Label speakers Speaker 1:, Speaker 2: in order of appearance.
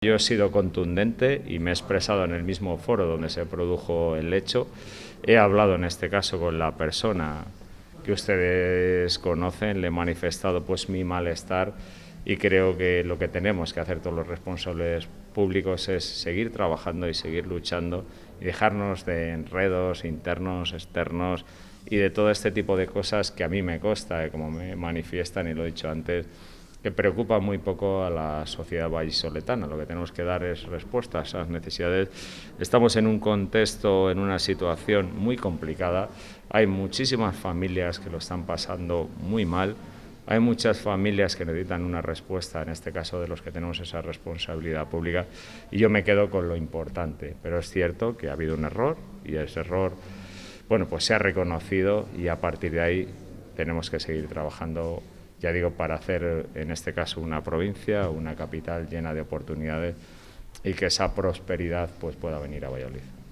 Speaker 1: Yo he sido contundente y me he expresado en el mismo foro donde se produjo el hecho. He hablado en este caso con la persona que ustedes conocen, le he manifestado pues mi malestar y creo que lo que tenemos que hacer todos los responsables públicos es seguir trabajando y seguir luchando y dejarnos de enredos internos, externos y de todo este tipo de cosas que a mí me consta, como me manifiestan y lo he dicho antes, que preocupa muy poco a la sociedad vallisoletana. Lo que tenemos que dar es respuestas a esas necesidades. Estamos en un contexto, en una situación muy complicada. Hay muchísimas familias que lo están pasando muy mal. Hay muchas familias que necesitan una respuesta, en este caso de los que tenemos esa responsabilidad pública, y yo me quedo con lo importante. Pero es cierto que ha habido un error y ese error, bueno, pues se ha reconocido y a partir de ahí tenemos que seguir trabajando, ya digo, para hacer en este caso una provincia, una capital llena de oportunidades y que esa prosperidad pues pueda venir a Valladolid.